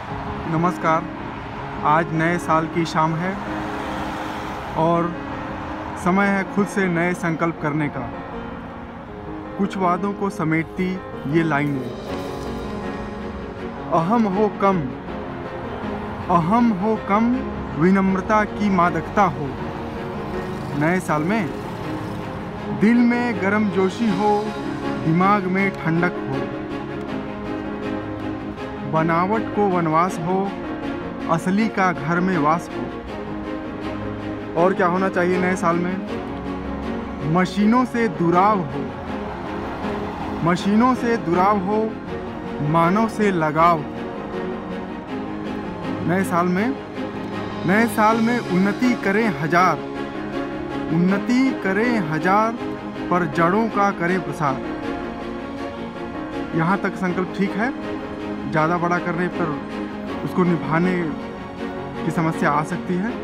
नमस्कार। आज नए साल की शाम है और समय है खुद से नए संकल्प करने का। कुछ वादों को समेटती ये लाइनें, अहम हो कम, विनम्रता की मादकता हो। नए साल में दिल में गर्मजोशी हो, दिमाग में ठंडक हो, बनावट को वनवास हो, असली का घर में वास हो। और क्या होना चाहिए नए साल में? मशीनों से दुराव हो, मानव से लगाव हो। नए साल में उन्नति करें हजार, पर जड़ों का करें प्रसार। यहाँ तक संकल्प ठीक है। ज़्यादा बड़ा करने पर उसको निभाने की समस्या आ सकती है।